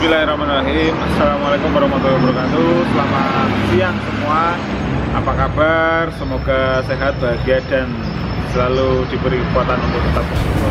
Bismillahirrahmanirrahim. Assalamualaikum warahmatullahi wabarakatuh. Selamat siang semua. Apa kabar? Semoga sehat, bahagia, dan selalu diberi kekuatan untuk tetap bersyukur.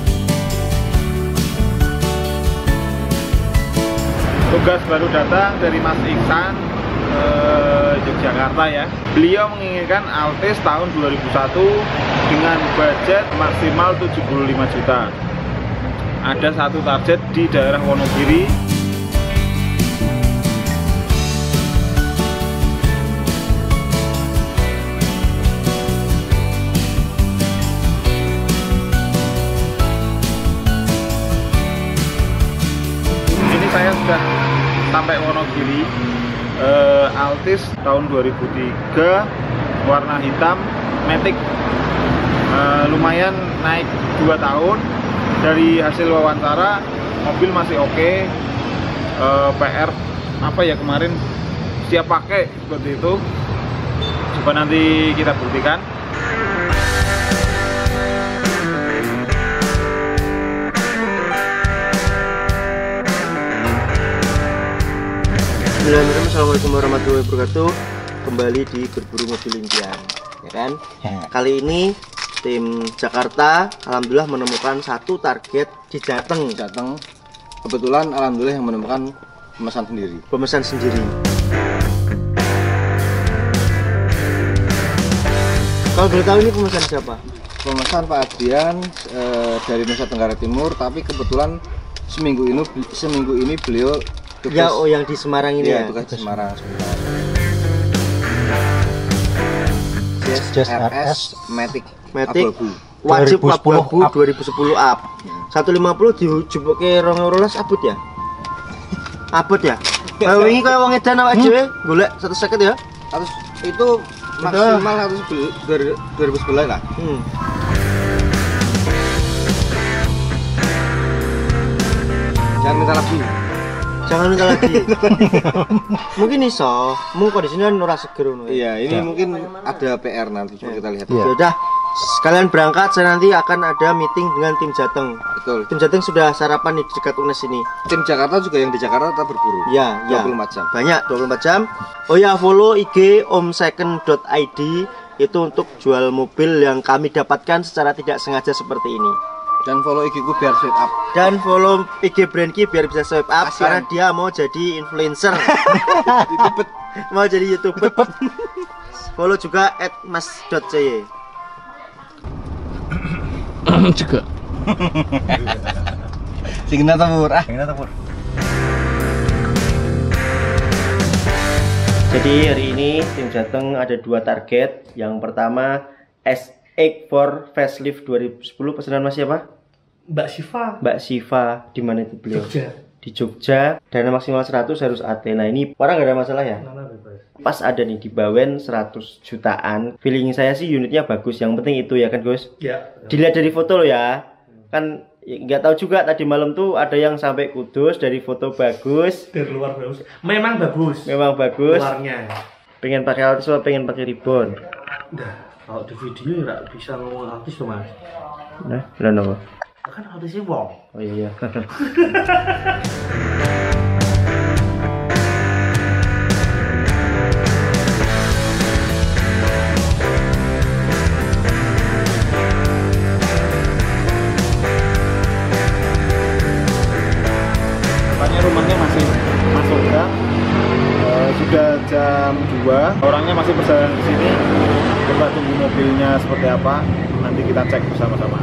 Tugas baru datang dari Mas Iksan Yogyakarta ya. Beliau menginginkan Altis tahun 2001 dengan budget maksimal 75 juta. Ada satu target di daerah Wonogiri. Ini saya sudah sampai Wonogiri. Altis tahun 2003, warna hitam, matic. Lumayan naik 2 tahun. Dari hasil wawancara, mobil masih oke. PR apa ya kemarin siap pakai seperti itu. Coba nanti kita buktikan. Bismillahirrahmanirrahim. Assalamualaikum warahmatullahi wabarakatuh. Kembali di Berburu Mobil Impian, ya kan? Kali ini tim Jakarta alhamdulillah menemukan satu target di Jateng. Kebetulan alhamdulillah yang menemukan pemesan sendiri. Kalau boleh tahu ini pemesan siapa? Pemesan Pak Adrian dari Nusa Tenggara Timur, tapi kebetulan seminggu ini beliau tugas, ya, oh yang di Semarang ini ya. Tugas di Semarang sebentar. RS Matic Matic wajib abu-abu 2010 up. 150 dijupuke 212 abut ya. Abut ya. Kalau ini kayak wong edan awake dhewe golek 1 seket ya. Harus itu maksimal harus 2011 lah. Jangan minta lagi. Mungkin iso, mungkin kondisinya ora seger ngono. Iya, ini mungkin ada PR nanti, coba kita lihat. Ya udah, sekalian berangkat, saya nanti akan ada meeting dengan tim Jateng. Betul. Tim Jateng sudah sarapan di dekat UNES ini. Tim Jakarta juga yang di Jakarta tetap berburu. Ya, 24 jam. Banyak 24 jam. Oh ya, follow IG omsecond.id itu untuk jual mobil yang kami dapatkan secara tidak sengaja seperti ini. Dan follow IG ku biar swipe up. Dan follow IG Brandki biar bisa swipe up. Kasian. Karena dia mau jadi influencer. Mau jadi YouTuber. Follow juga @mas.cy. Juga. Singna Tempur. Jadi hari ini tim Jateng ada 2 target. Yang pertama SX4 facelift 2010, pesanan Mas siapa? Mbak Siva. Di mana itu beliau? Di Jogja. Dana maksimal 100 harus AT. Nah ini orang nggak ada masalah ya? Pas ada nih di Bawen 100 jutaan. Feeling saya sih unitnya bagus. Yang penting itu ya kan Gus? Ya. Dilihat dari foto lo ya. Kan nggak tahu juga tadi malam tuh ada yang sampai Kudus dari foto bagus. Dari luar bagus. Memang bagus. Luarnya. Pengen pakai Altis atau pengen pakai Ribbon? Udah, kalau di video nggak bisa ngomong Altis tuh Mas. Nah, kenapa? Kan Altisnya wong. Oh iya. Rumahnya masih masuk gang. Sudah jam 2, orangnya masih perjalanan ke sini. Coba tunggu mobilnya seperti apa, nanti kita cek bersama-sama.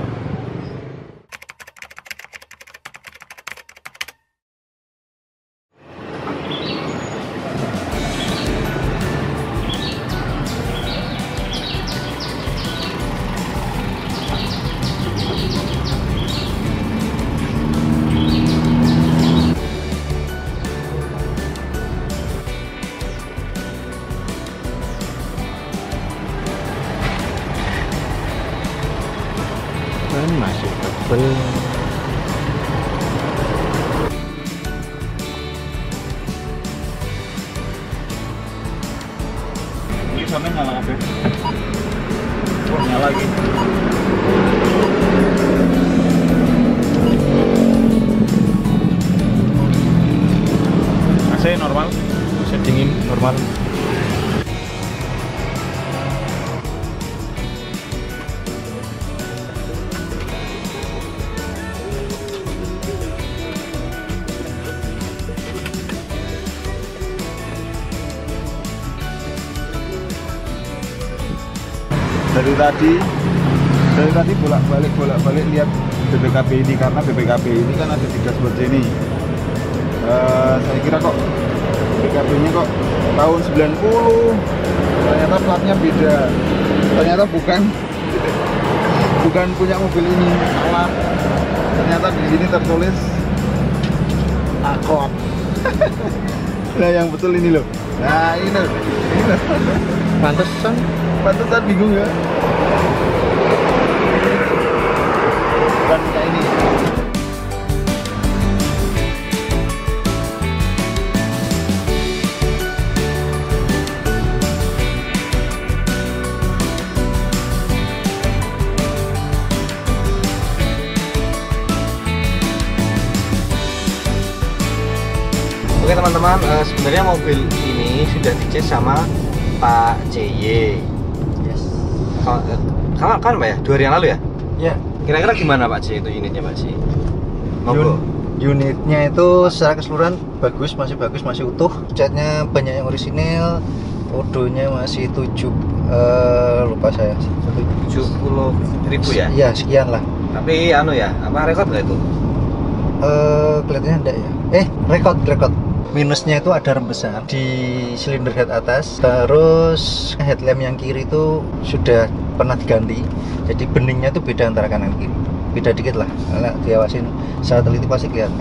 Masih tebel. Ini sana nyala apa? Wah, nyala lagi. teman-teman. Dari tadi bolak-balik lihat BPKB ini, karena BPKB ini kan ada di dashboard sini. Saya kira kok BPKB-nya kok tahun 90, ternyata platnya beda. Ternyata bukan punya mobil ini, salah. Ternyata di sini tertulis Accord. Nah, yang betul ini loh. Nah, ini loh. Pantesan bingung ya. Bukan kayak ini. Oke teman-teman, sebenarnya mobil ini sudah dicek sama Pak CY. Yes. Kan Pak ya? 2 hari yang lalu ya? Ya. Kira-kira gimana Pak C itu unitnya Pak C? Monggo. Unitnya itu secara keseluruhan masih bagus, masih utuh. Catnya banyak yang orisinil. Odonya masih 7 lupa saya. 70.000 ya? Iya, sekian lah. Tapi anu ya, apa rekod nggak itu? Kelihatannya enggak ya. Rekod. Minusnya itu ada rem besar di silinder head atas. Terus headlamp yang kiri itu sudah pernah diganti. Jadi beningnya itu beda antara kanan kiri. Beda dikit lah. Kalau diawasin saat teliti pasti kelihatan.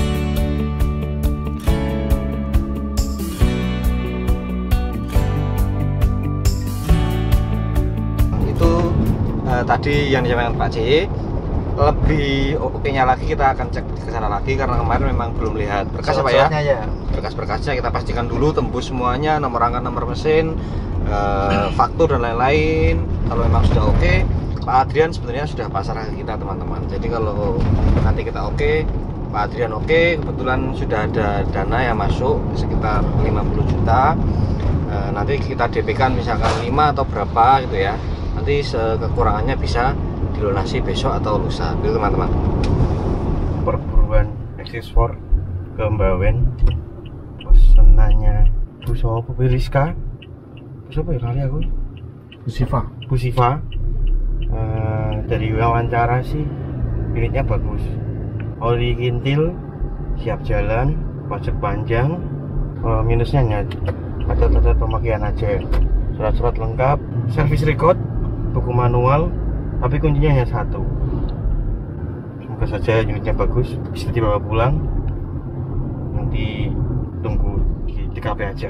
Itu tadi yang disampaikan Pak C. Lebih oke-nya lagi kita akan cek ke sana lagi karena kemarin memang belum lihat berkas apa ya? Berkas-berkasnya kita pastikan dulu, tembus semuanya, nomor rangka, nomor mesin, faktur dan lain-lain. Kalau memang sudah oke, Pak Adrian sebenarnya sudah pasrah ke kita teman-teman. Jadi kalau nanti kita oke, Pak Adrian oke, kebetulan sudah ada dana yang masuk sekitar 50 juta. Nanti kita DP-kan misalkan 5 atau berapa gitu ya. Nanti kekurangannya bisa dilunasi besok atau lusa, gitu teman-teman. Perburuan X4 ke Mbawen, pesenannya Bu Sopo Rizka, siapa ya kali aku? Bu Siva. Dari wawancara sih unitnya bagus, oli kintil, siap jalan, pajak panjang. Minusnya hanya ada pemakaian aja. Surat-surat lengkap, service record, buku manual, tapi kuncinya hanya 1. Semoga saja unitnya bagus, bisa dibawa pulang. Nanti tunggu di TKP aja.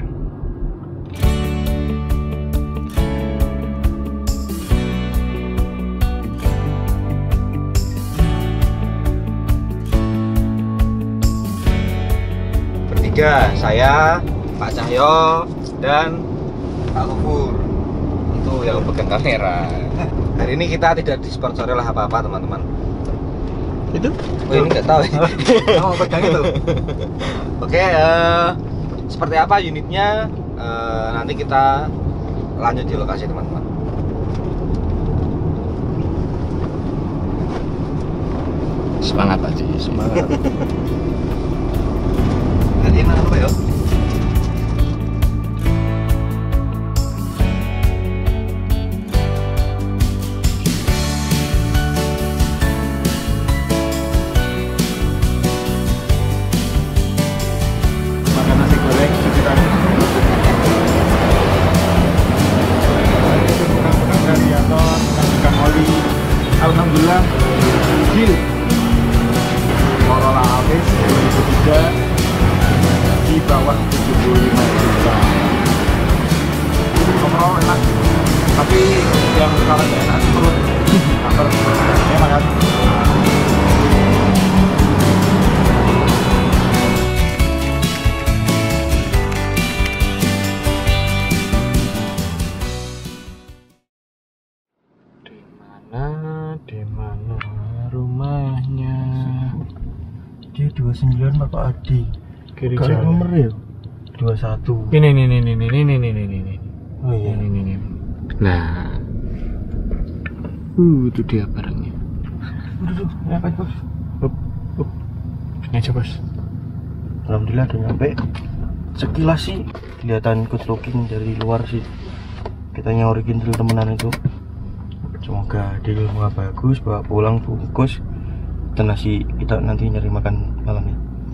Bertiga, saya, Pak Cahyo, dan Pak Kufur. Itu yang pegang kamera. Hari ini kita tidak disponsori lah apa-apa teman-teman. Itu? Oh, ini nggak tahu. Mau pegang itu. Oke, seperti apa unitnya? Nanti kita lanjut di lokasi teman-teman. Semangat aja, semangat. Nanti mana apa ya? Alhamdulillah deal Corolla Altis 2003 di bawah 75 juta. Overall enak, tapi yang sekarang enak perut enak kan. Di mana rumahnya? Dia 29 Bapak Adi. Kiri jalan. Nomor ya? 21. Ini. Oh iya. Ini. Nah. Itu dia barangnya. Apa itu? Up. Ini aja, Bos. Alhamdulillah udah nyampe. Sekilas sih kelihatan good looking dari luar sih. Kita nyorikin dulu temenan itu. Semoga dia ilmunya bagus, bawa pulang bungkus. Dan nasi kita nanti nyari makan malamnya.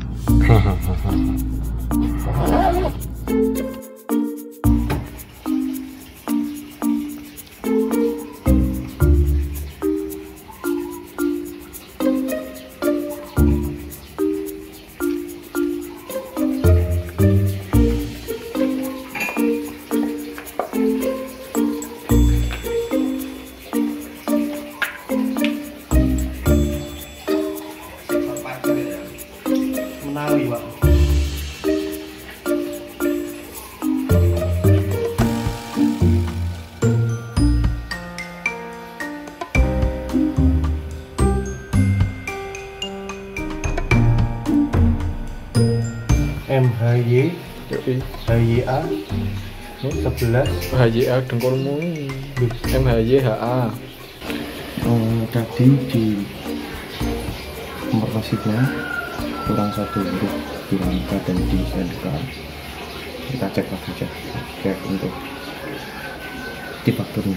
Menawi, Pak. MHY HYA 11 HYA dengkulmu. MHYHA. Tadi di informasinya kurang 1 huruf di rangka dan di sendika. Kita cek lagi aja cek untuk difakturnya.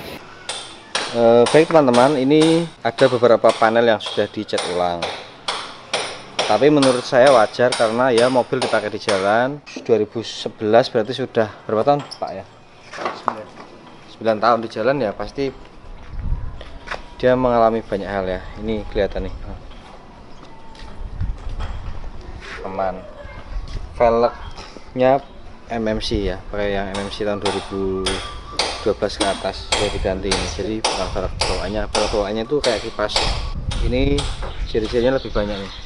Baik teman-teman, ini ada beberapa panel yang sudah dicat ulang. Tapi menurut saya wajar karena ya mobil dipakai di jalan 2011, berarti sudah berapa tahun Pak ya? 9 tahun di jalan ya, pasti dia mengalami banyak hal ya. Ini kelihatan nih teman, velgnya MMC ya, pakai yang MMC tahun 2012 ke atas sudah diganti ini. Jadi bukan velg bawaannya, velg bawaannya itu kayak kipas. Ini ciri-cirinya lebih banyak nih.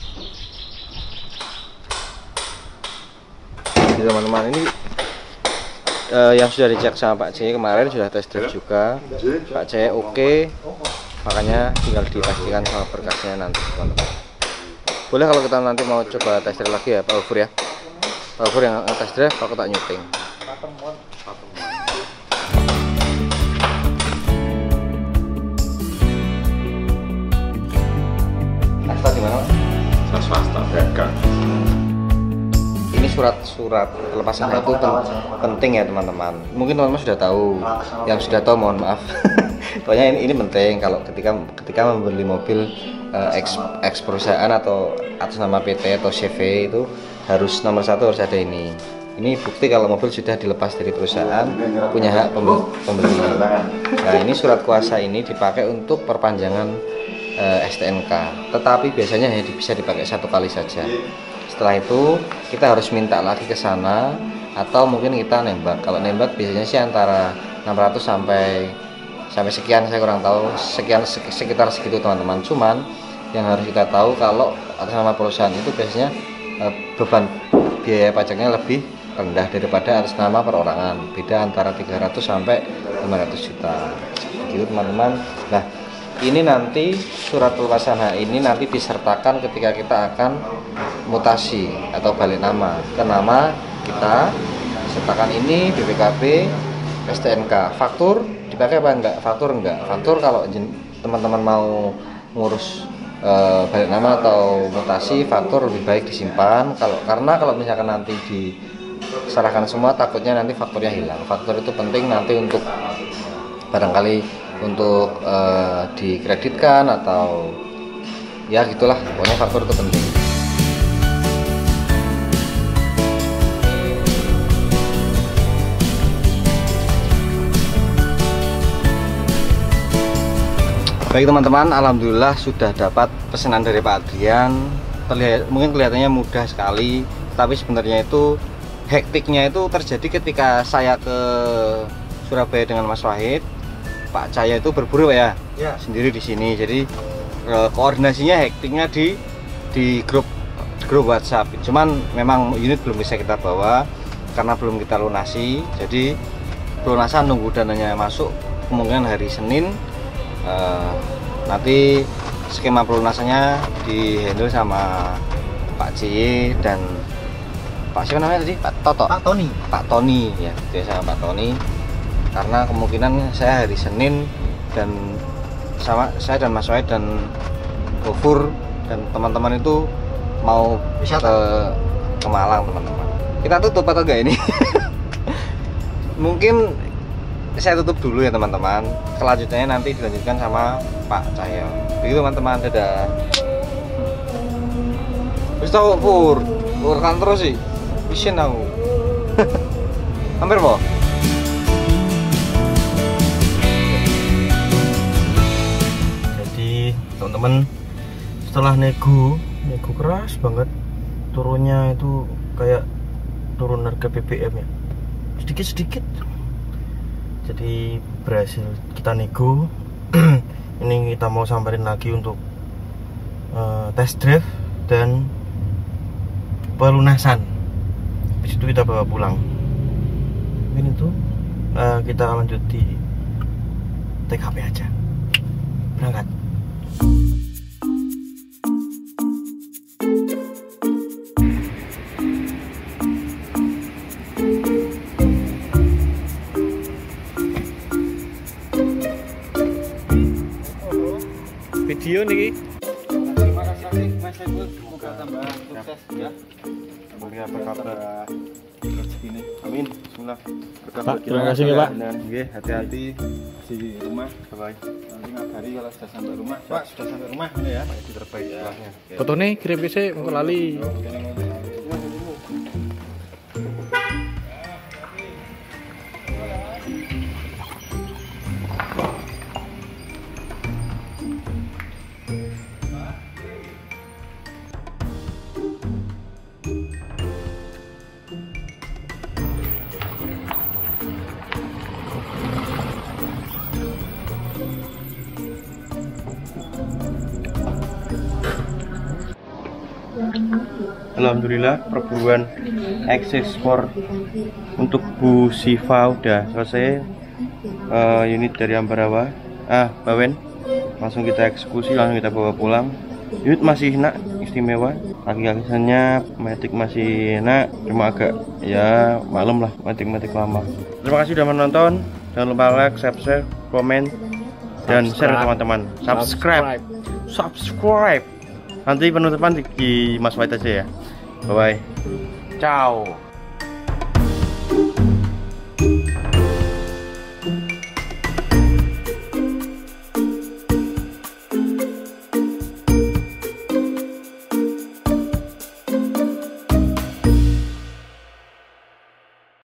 Jadi teman-teman, ini yang sudah dicek sama Pak C kemarin, sudah test drive juga. Pak C oke, makanya tinggal dipastikan sama berkasnya nanti teman-teman. Boleh kalau kita nanti mau coba test drive lagi ya Pak Ufur ya. Pak Ufur yang test drive, aku tak nyuting. Swasta di mana? Swasta dagang. Ini surat pelepasan itu penting ya teman-teman. Mungkin teman-teman sudah tahu, yang sudah tahu mohon maaf. Pokoknya ini penting kalau ketika membeli mobil eks perusahaan atau atas nama PT atau CV itu harus nomor 1 harus ada ini. Ini bukti kalau mobil sudah dilepas dari perusahaan, punya hak pembeli. Nah, ini surat kuasa ini dipakai untuk perpanjangan STNK, tetapi biasanya hanya bisa dipakai 1 kali saja. Setelah itu kita harus minta lagi ke sana atau mungkin kita nembak. Kalau nembak biasanya sih antara 600 sampai sekian, saya kurang tahu, sekitar segitu teman-teman. Cuman yang harus kita tahu kalau atas nama perusahaan itu biasanya beban biaya pajaknya lebih rendah daripada atas nama perorangan. Beda antara 300 sampai 500 juta. Begitu teman-teman. Nah, ini nanti surat pelepasan hak ini nanti disertakan ketika kita akan mutasi atau balik nama ke nama kita. Sertakan ini BPKB, STNK. Faktur dipakai apa enggak? Faktur enggak. Faktur kalau teman-teman mau ngurus balik nama atau mutasi, faktur lebih baik disimpan. Karena kalau misalkan nanti diserahkan semua, takutnya nanti fakturnya hilang. Faktur itu penting nanti untuk barangkali untuk dikreditkan atau ya gitulah, pokoknya faktur itu penting. Baik teman-teman, alhamdulillah sudah dapat pesanan dari Pak Adrian. Mungkin kelihatannya mudah sekali, tapi sebenarnya itu hektiknya itu terjadi ketika saya ke Surabaya dengan Mas Wahid. Pak Cahya itu berburu ya, sendiri di sini. Jadi koordinasinya hektiknya di grup WhatsApp. Cuman memang unit belum bisa kita bawa karena belum kita lunasi. Jadi pelunasan nunggu dananya masuk, kemungkinan hari Senin. Nanti skema pelunasannya di handle sama Pak C dan Pak siapa namanya tadi? Pak Toto. Pak Tony. Pak Tony ya, dia sama Pak Tony. Karena kemungkinan saya hari Senin dan sama saya dan Mas Wahid dan Gofur dan teman-teman itu mau ke Malang teman-teman. Kita tutup atau enggak ini? Mungkin saya tutup dulu ya teman-teman. Selanjutnya nanti dilanjutkan sama Pak Cahyo. Begitu teman-teman, dadah. Wis tau Pur kan terus sih. Isin aku. Hampir po. Jadi teman-teman, setelah nego keras banget, turunnya itu kayak turun harga BBM ya, sedikit-sedikit. Jadi berhasil kita nego. Ini kita mau samperin lagi untuk test drive dan pelunasan. Habis itu kita bawa pulang. Ini tuh kita lanjut di TKP aja. Berangkat. Video nih. Terima kasih Mas Saiful, semoga tambah sukses ya. Semoga berkah rezeki. Amin. Bismillah. Pak, terima kasih ya, Pak. Nggih, hati-hati Di rumah, bye. nanti ngabari kalau sudah sampai rumah. Pak, sudah sampai rumah ya. Itu terbaik ya. Fotone kirim ke saya, engko lali. Alhamdulillah perburuan X-Sport untuk Bu Siva udah selesai. Unit dari Ambarawa Bawen langsung kita eksekusi, langsung kita bawa pulang. Unit masih enak, istimewa. Kaki-kakinya Matic masih enak, cuma agak ya maklum lah, Matic lama. Terima kasih sudah menonton. Jangan lupa like, subscribe, komen, dan share teman-teman. Subscribe. Nanti penutupan di Mas Wahid aja ya. Bye bye. Ciao.